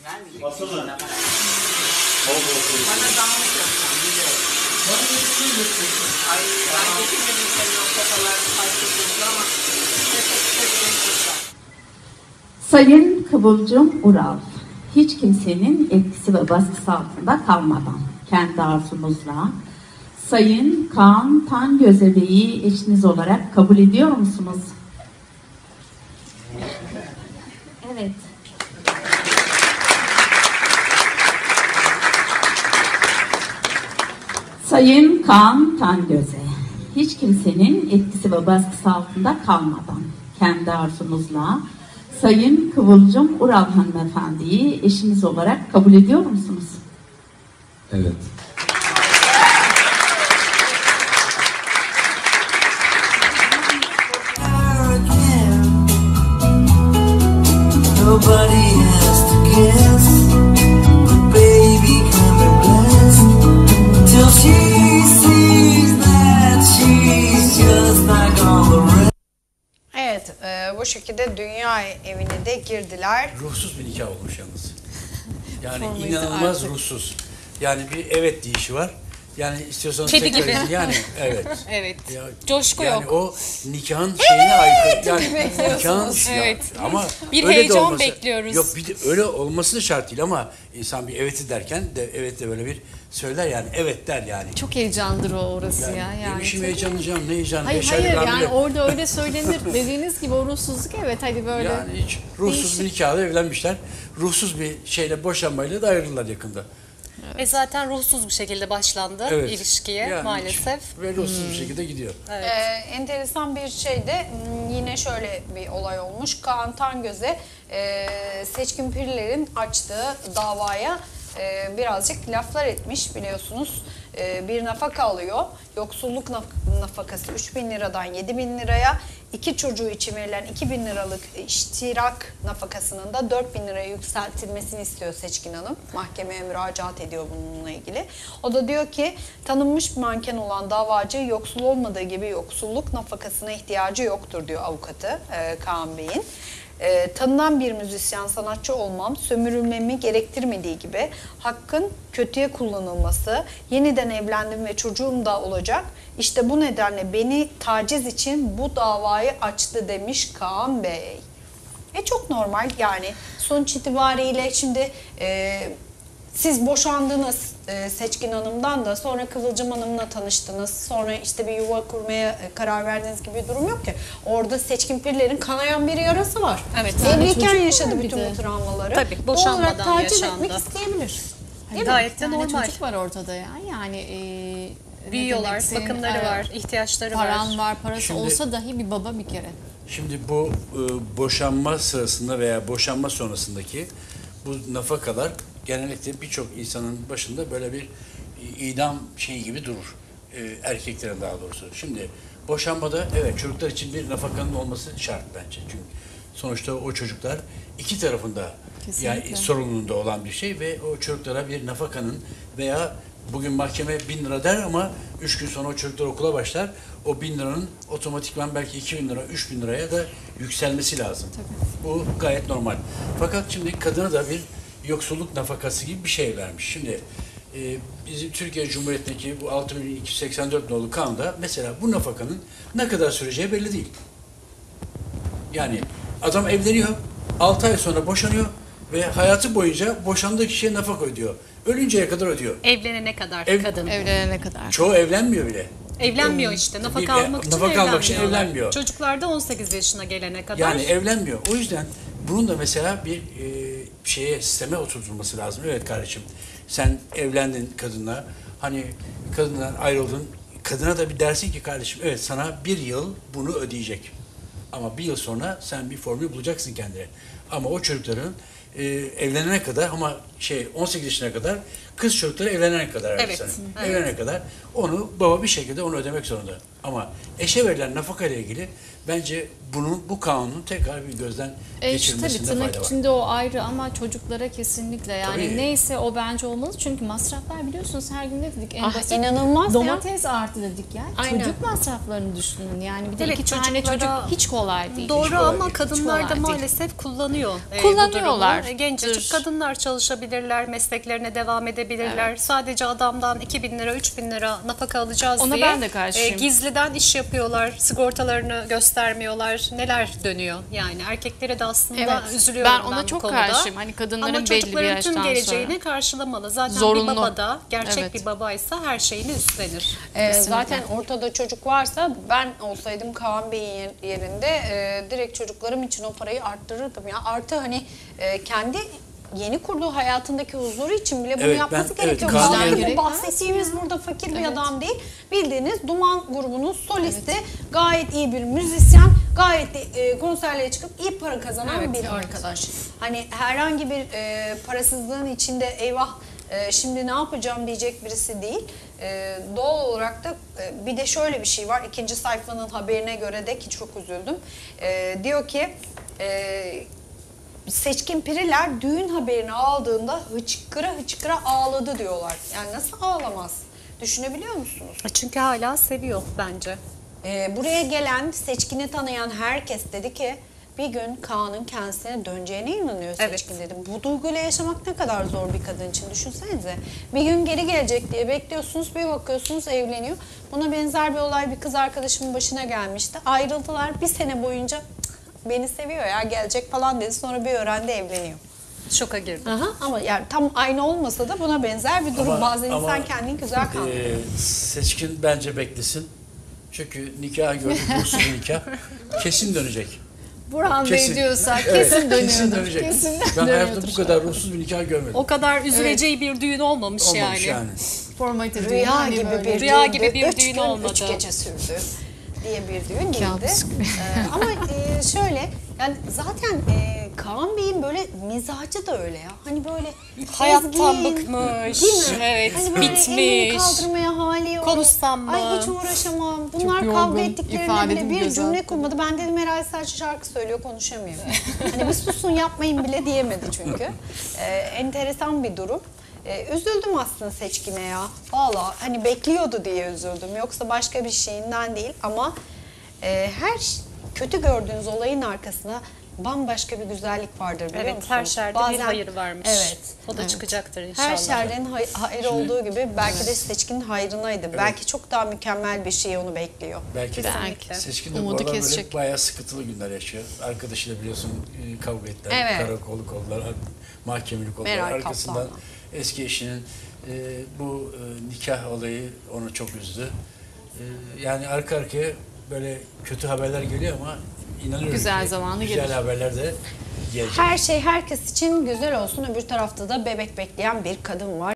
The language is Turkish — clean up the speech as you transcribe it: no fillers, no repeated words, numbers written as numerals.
Basılı. Bana dağınık yapacağım, biliyorum. Ay, ben getirmedim senin o kafalarını fark ediyorsun ama Sayın Kıvılcım Ural, hiç kimsenin etkisi ve baskısı altında kalmadan kendi arzunuzla Sayın Kaan Tangöze Bey'i eşiniz olarak kabul ediyor musunuz? Evet. Sayın Kaan Tangöze, hiç kimsenin etkisi ve baskısı altında kalmadan kendi arzunuzla Sayın Kıvılcım Ural hanımefendiyi eşiniz olarak kabul ediyor musunuz? Evet. Nobody has to guess. Baby can be blessed till she sees that she's just like all the rest. Evet, bu şekilde dünya evine de girdiler. Ruhsuz bir nikah olmuş yalnız. Yani inanılmaz ruhsuz. Yani bir evet deyişi var. Yani istiyorsanız Kedi tekrar gibi. edin. Yani evet. Evet. Ya, Coşku yani yok. o nikahın şeyine aykırı. Yani nikahın Evet. ama Bir öyle de heyecan olması, bekliyoruz. Yok bir de öyle olması da şart değil ama insan bir eveti derken de evet de böyle bir söyler yani evet der yani. Çok heyecandır o orası ya. Yani. Yemişim heyecanlanacağım ne heyecanı. Hayır 5 aylık yani hamile. orada öyle söylenir. Dediğiniz gibi o ruhsuzluk evet hadi böyle. Yani hiç ruhsuz bir nikahla evlenmişler. Ruhsuz bir şeyle boşanmayla da ayrılırlar yakında. Zaten ruhsuz bir şekilde başlandı ilişkiye Yani maalesef. ve ruhsuz bir şekilde gidiyor. Evet. Enteresan bir şey de yine şöyle bir olay olmuş. Kaan Tangöze Seçkin Pirler'in açtığı davaya birazcık laflar etmiş biliyorsunuz. Bir nafaka alıyor. Yoksulluk nafakası 3.000 liradan 7.000 liraya, 2 çocuğu için verilen 2.000 liralık iştirak nafakasının da 4.000 liraya yükseltilmesini istiyor Seçkin Hanım. Mahkemeye müracaat ediyor bununla ilgili. O da diyor ki tanınmış bir manken olan davacı yoksul olmadığı gibi yoksulluk nafakasına ihtiyacı yoktur diyor avukatı Kaan Bey'in. Tanınan bir müzisyen, sanatçı olmam, sömürülmemi gerektirmediği gibi hakkın kötüye kullanılması, yeniden evlendim ve çocuğum da olacak. İşte bu nedenle beni taciz için bu davayı açtı demiş Kaan Bey. Çok normal yani sonuç itibariyle şimdi siz boşandınız Seçkin Hanım'dan da sonra Kıvılcım Hanım'la tanıştınız. Sonra işte bir yuva kurmaya karar verdiğiniz gibi bir durum yok ki. Orada Seçkin Pirler'in kanayan bir yarası var. Evet. Evliyken yaşadı bir bütün de. bu travmaları. Tabii, Doğal olarak boşanmadan taciz yaşandı. etmek isteyebilir. Hani Gayet de bir tane normal. çocuk var ortada ya. Yani ne Büyüyorlar, demek, senin, bakımları var, ihtiyaçları paran var. var, parası Şimdi- olsa dahi bir baba bir kere. Şimdi bu boşanma sırasında veya boşanma sonrasındaki bu nafakalar genellikle birçok insanın başında böyle bir idam şeyi gibi durur. Erkeklerin daha doğrusu. Şimdi boşanmada evet çocuklar için bir nafakanın olması şart bence. Çünkü sonuçta o çocuklar iki tarafında yani Kesinlikle. sorumluluğunda olan bir şey ve o çocuklara bir nafakanın veya bugün mahkeme 1.000 lira der ama 3 gün sonra o çocuklar okula başlar. O 1.000 liranın otomatikman belki 2.000 lira, 3.000 liraya da yükselmesi lazım. Tabii. Bu gayet normal. Fakat şimdi kadına da bir yoksulluk nafakası gibi bir şey vermiş. Şimdi bizim Türkiye Cumhuriyeti'ndeki bu 6.284 nolu kanunda mesela bu nafakanın ne kadar süreceği belli değil. Yani adam evleniyor, 6 ay sonra boşanıyor ve hayatı boyunca boşandığı kişiye nafaka ödüyor. Ölünceye kadar ödüyor. Evlenene kadar kadın. Evlenene kadar. Çoğu evlenmiyor bile. Evlenmiyor işte. Nafaka almak için nafaka almak için evlenmiyorlar. evlenmiyor. Çocuklar da 18 yaşına gelene kadar. Yani evlenmiyor. O yüzden bunun da mesela bir sisteme oturtulması lazım. Evet kardeşim sen evlendin kadınla. Hani kadından ayrıldın. Kadına da bir dersin ki kardeşim evet sana bir yıl bunu ödeyecek. Ama bir yıl sonra sen bir formül bulacaksın kendine. Ama o çocukların evlenene kadar ama 18 yaşına kadar kız çocukları evlenene kadar. Evet, sene. evet. Evlenene kadar onu baba bir şekilde onu ödemek zorunda. Ama eşe verilen nafaka ile ilgili bence bu kanunun tekrar bir gözden Tabii geçirilmesinde tırnak fayda var. içinde o ayrı ama çocuklara kesinlikle yani Tabii. neyse o bence olmalı. Çünkü masraflar biliyorsunuz her gün ne dedik en basit. İnanılmaz ya. Domates artı dedik ya. Aynen. Çocuk masraflarını düşünün yani bir de Evet, iki tane çocuklara- çocuk hiç kolay değil. Doğru kolay ama değil. kadınlar da kolay değil. maalesef kullanıyor. Kullanıyorlar. Bu durumu. Gencecik kadınlar çalışabilirler, mesleklerine devam edebilirler. Sadece adamdan 2.000 lira, 3.000 lira nafaka alacağız Ona diye ben de karşıyım. gizliden iş yapıyorlar, sigortalarını göstermiyorlar. Neler dönüyor yani erkeklere de aslında Evet. üzülüyorum Ben ona bu çok konuda. karşıyım. Hani kadınların ama belli bir çocukların yaştan tüm geleceğini sonra. karşılamalı. Zaten Zorunlu. bir baba da gerçek Evet. bir babaysa her şeyini üstlenir. Zaten ortada çocuk varsa ben olsaydım Kaan Bey'in yerinde direkt çocuklarım için o parayı arttırırdım ya. Artı hani kendi yeni kurduğu hayatındaki huzuru için bile bunu Evet, yapması ben- gerekiyor. evet, Kaan Çünkü Bey'in- bu bahsettiğimiz burada fakir bir adam değil. Bildiğiniz Duman grubunun solisti, gayet iyi bir müzisyen, gayet de, konserlere çıkıp iyi para kazanan bir arkadaş. Hani herhangi bir parasızlığın içinde eyvah şimdi ne yapacağım diyecek birisi değil. Doğal olarak da bir de şöyle bir şey var. İkinci sayfanın haberine göre de ki çok üzüldüm. Diyor ki Seçkin Piriler düğün haberini aldığında hıçkıra hıçkıra ağladı diyorlar. Yani nasıl ağlamaz? Düşünebiliyor musunuz? Çünkü hala seviyor bence. Buraya gelen Seçkin'i tanıyan herkes dedi ki bir gün Kaan'ın kendisine döneceğine inanıyor Seçkin dedi. Bu duyguyla yaşamak ne kadar zor bir kadın için düşünsenize. Bir gün geri gelecek diye bekliyorsunuz, bir bakıyorsunuz evleniyor. Buna benzer bir olay bir kız arkadaşımın başına gelmişti. Ayrıldılar bir sene boyunca "Cık, beni seviyor ya gelecek falan dedi. Sonra bir öğrendi evleniyor. Şoka girdi. Aha, ama yani tam aynı olmasa da buna benzer bir durum. Bazen insan kendini güzel kandırıyor. Seçkin bence beklesin. Çünkü nikah gördük, ruhsuz bir nikah. Kesin dönecek. Burhan Bey Kesin. diyorsa Evet, kesin dönüyordur. kesin dönecek. Kesin Ben hayatımda dönüyordur. bu kadar ruhsuz bir nikah görmedim. O kadar üzüleceği bir düğün olmamış, Olmamış yani. Formatı Rüya hani gibi böyle. bir Rüya düğündü. gibi bir 3 düğün gün, olmadı. 3 gece sürdü diye bir düğün değildi. Kabus gibi. Ama şöyle yani zaten Kaan Bey'in böyle mizacı da öyle ya. Hani böyle Hayattan ezgin, bıkmış. değil mi? Evet, Hani böyle elini bitmiş. kaldırmaya hali yok. Konuşsam mı? Ay hiç uğraşamam. Bunlar Çok kavga yorgun, ettiklerinde ifademi bile bir göz cümle attı. kurmadı. Ben dedim herhalde sadece şarkı söylüyor konuşamıyor. Hani bir susun yapmayın bile diyemedi çünkü. Enteresan bir durum. Üzüldüm aslında Seçkin'e ya. Valla hani bekliyordu diye üzüldüm. Yoksa başka bir şeyinden değil ama her kötü gördüğünüz olayın arkasına bambaşka bir güzellik vardır biliyor Evet, musunuz? her şerde bir hayır varmış. Evet. O da çıkacaktır inşallah. Her şerden hayır olduğu gibi belki de Seçkin'in hayrınaydı. Belki çok daha mükemmel bir şey onu bekliyor. Belki de Kesinlikle. Seçkin de bu Umudu aralar böyle kesecek. bayağı sıkıntılı günler yaşıyor. Arkadaşıyla biliyorsun kavga ettiler, Evet. karakolluk oldular, mahkemelik oldular. Meral Arkasından Kaplan'la. eski eşinin bu nikah olayı onu çok üzdü. Yani arka arkaya böyle kötü haberler geliyor ama inanıyorum Güzel ki zamanı güzel gelir. haberler de gelecek. Her şey herkes için güzel olsun. Öbür tarafta da bebek bekleyen bir kadın var.